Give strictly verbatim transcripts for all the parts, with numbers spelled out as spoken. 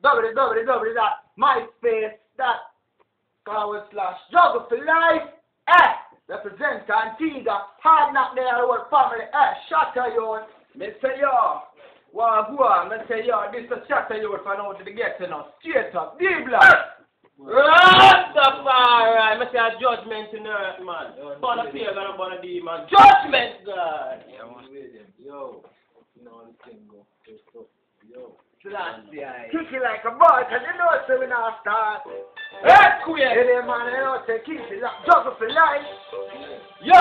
W W W dot myspace dot forward slash juggle for life. Eh, represent Antigua, hard knock there, our family. Eh, shut her, you. Me say yo, well, go on, me say yo, this is shut her, you for now to the getting us. Straight up, D-Block. Rastafari, I say a judgment in earth, man. Born a fear, and born a demon. Judgment, God. Yeah, I'm with him. Yo, you know the thing go. Yo. Kick it like a boy, cause you know so we not start. Hey, queer. Hey, man, you know, say kick it like juggle for life. Yo.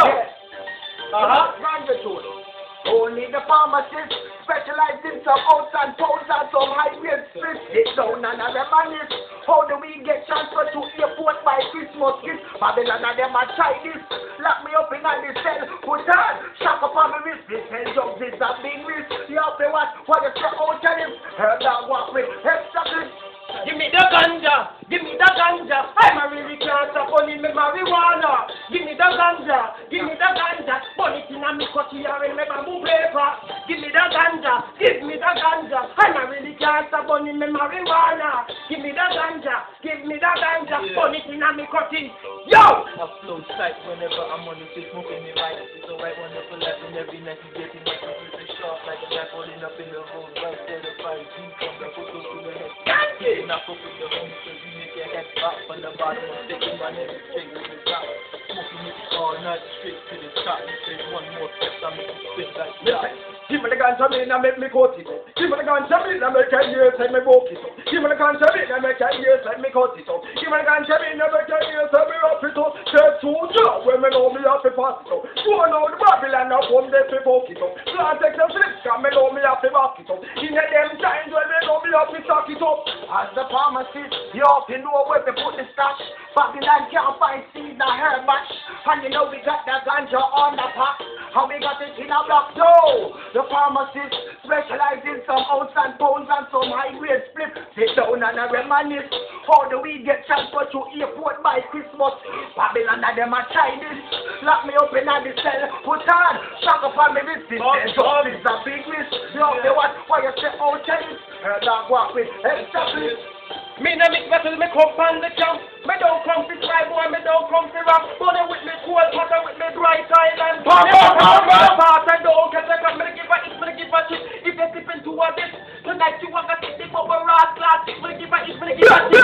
Yeah. Uh-huh. Ganja to it. Only the pharmacist specialize in some oats and pounds and some high-grade strips. Sit down and a reminisce. How do we get transferred to airport by Christmas gift? Babylon and them a Chinese. Lock me up in a the cell. Put on. Shock up on my wrist. This hell jump is a big risk. You have to watch what you say out of him. Heard that walk with extra clips. Give me the ganja, give me the ganja. I'm a really can't stop on me marijuana. Give me the ganja, give me the ganja. Put it in a me cutty and me bamboo paper. Give me the ganja, give me the ganja. I'm a really can't stop on me marijuana. Give me the ganja, give me the ganja. Put it in a me cutty. Yo! I flow tight whenever I'm on the street, smoking me right. It's alright whenever laughing every night you getting my computer sharp like a guy pulling up in the road right there to fight. Deep from the photo to the head. Yeah, not fuck with the homies cause you make your head pop from the bottom. I'm sticking my head straight to the top. Smoking it all night straight to the top. You say one more step, I make you spit like that. Give me the ganja me and make me cut it up. Give me the ganja me and make your ears and me walk it up. Give me the ganja me and make your ears and me cut it up. Give me the ganja me and make your ears and me up it up. Say two job when me know me have to pass it up. You know the Babylon now come there to walk it up. Plant take some flips and me know me have to back it up. In them times when me know me have to stock it up. As the pharmacist, you have to know where to put the stash. Babylon can't find seed nor herb match. And you know we got the ganja on the pack. How we got it in a block too. The pharmacist specialize in some ounce and pounds and some high-grade split. Sit down and a reminisce. How do we get transferred to airport by Christmas? Babylon and them are Chinese. Lock me up in the cell. Put on. Shock up on me wrist. This is a big risk. You know the what? Why you say out Chinese? Heard that walk with extra clips. Me no mix battle, me come on the camp. Me don't come to try boy, me don't come to rap. Bother with me cool, bother with me bright island. Pop, pop, pop, pop, pop. I don't get like I'm gonna give a it, gonna give a shit. If you slip into a this, tonight you want to take the bubble rat class. It's gonna give a it, gonna give a shit.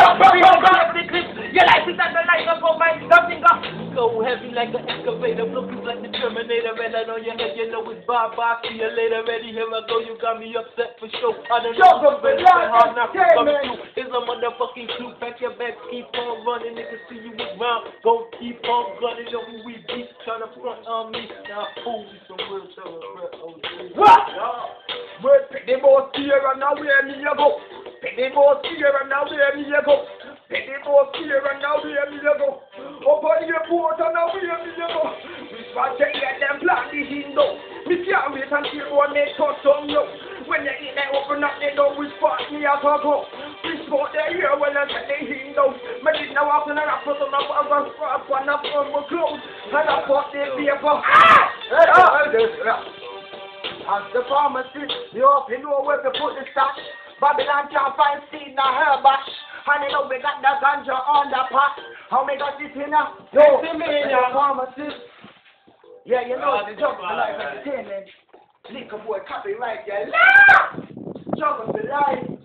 You like it and the light up on my finger. So heavy like an excavator, looking like the Terminator. And I know your head, you know it's bye bye. See you later, ready, here I go. You got me upset for sure. I don't know what's hard not to come through. It's a motherfucking clue. Pack your bags, keep on running. Niggas see you around. Go keep on gunning. Know who we beat. Trying to front on me. Now, fool, you some real terror. What? Well, pick the boss here and now where me you go. Pick the boss here and now where me you go. Pick the boss here and now where me you go. Up on your boat and now where me you go. This one tell you them plant the window. Me can't wait until one they touch on you. When you eat they open up they don't respond me as I go. This boat they hear when I set the window. Me did now after the rap put on the bag and scrap one up on my clothes. And I put the paper. Ah! As the pharmacist, you have to know where to put the stash. Babylon can't find seed nor herb bash. And you know we got the ganja on the pot. How we got it in a? Yo, the pharmacist. Yeah, you know the Juggle for Life Entertainment. Liquor boy copyright, yeah. Juggle for Life.